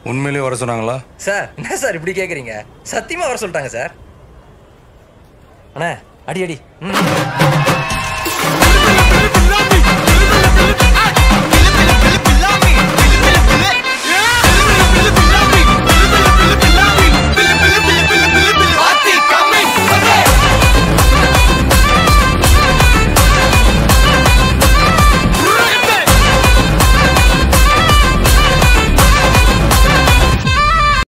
உண்மையிலேயே வர சொன்னாங்களா? சார் என்ன சார் இப்படி கேட்குறீங்க? சத்தியமாக வர சொல்லிட்டாங்க சார். அண்ணா அடி அடி.